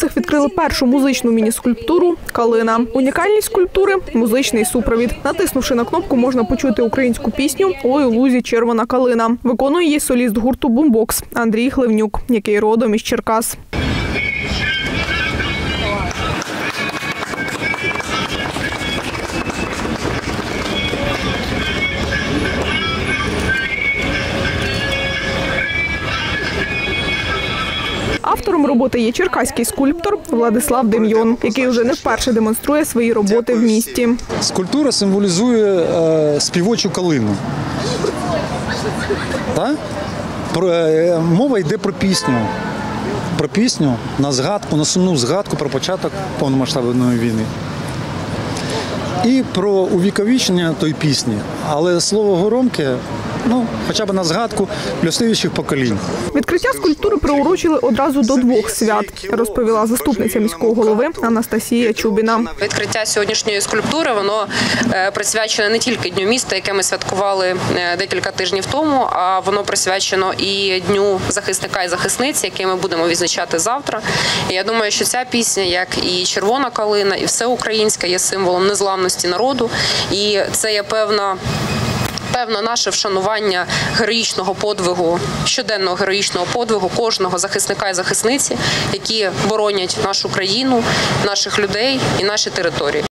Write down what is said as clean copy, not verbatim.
Черкасах відкрили першу музичну міні-скульптуру «Калина». Унікальність скульптури – музичний супровід. Натиснувши на кнопку, можна почути українську пісню «Ой, у лузі червона калина». Виконує її соліст гурту «Бумбокс» Андрій Хливнюк, який родом із Черкас. Автором роботи є черкаський скульптор Владислав Дем'йон, який вже не вперше демонструє свої роботи в місті. Скульптура символізує співочу калину. Так? Мова йде про пісню. Про пісню на згадку, на сумну згадку про початок повномасштабної війни. І про увіковічення тої пісні. Але слово горомке, хоча б на згадку для слідуючих поколінь. Відкриття скульптури приурочили одразу до двох свят, розповіла заступниця міського голови Анастасія Чубіна. Відкриття сьогоднішньої скульптури, воно присвячене не тільки Дню міста, яке ми святкували декілька тижнів тому, а воно присвячено і Дню захисника і захисниці, який ми будемо відзначати завтра. І я думаю, що ця пісня, як і червона калина, і все українське, є символом незламності народу. І це є певне наше вшанування героїчного подвигу, щоденного героїчного подвигу кожного захисника і захисниці, які боронять нашу країну, наших людей і наші території.